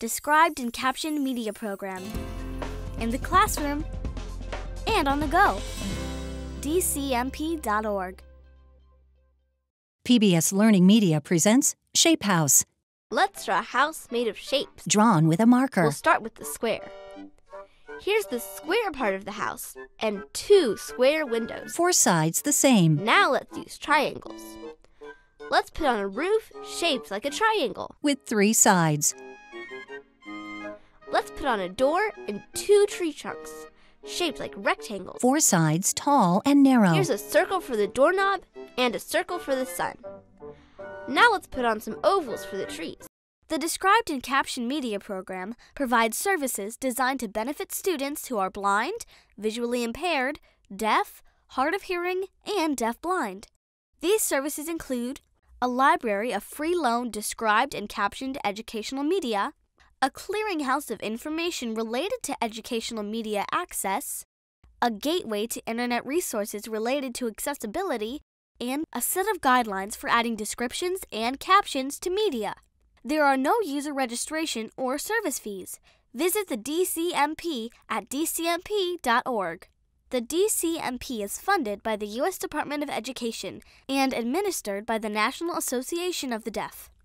described and captioned media program. In the classroom and on the go. dcmp.org. PBS Learning Media presents Shape House. Let's draw a house made of shapes. Drawn with a marker. We'll start with the square. Here's the square part of the house and 2 square windows. 4 sides the same. Now let's use triangles. Let's put on a roof shaped like a triangle. With 3 sides. Let's put on a door and 2 tree trunks shaped like rectangles. 4 sides tall and narrow. Here's a circle for the doorknob and a circle for the sun. Now let's put on some ovals for the trees. The Described and Captioned Media program provides services designed to benefit students who are blind, visually impaired, deaf, hard of hearing, and deaf-blind. These services include a library of free loan described and captioned educational media, a clearinghouse of information related to educational media access, a gateway to internet resources related to accessibility, and a set of guidelines for adding descriptions and captions to media. There are no user registration or service fees. Visit the DCMP at dcmp.org. The DCMP is funded by the U.S. Department of Education and administered by the National Association of the Deaf.